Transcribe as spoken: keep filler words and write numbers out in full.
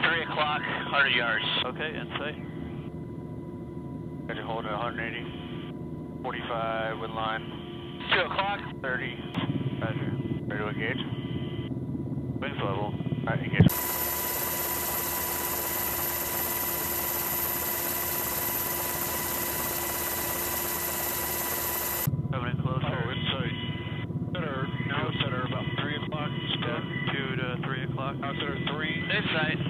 three o'clock, one hundred yards. Okay, insight. Ready to hold at one eighty. forty-five with line. two o'clock. thirty. Roger. Ready to engage? Wings level. Alright, engage. Coming in closer. Oh, insight. Center, now it's center about three o'clock. Yeah, two to three o'clock. Now center three. Insight.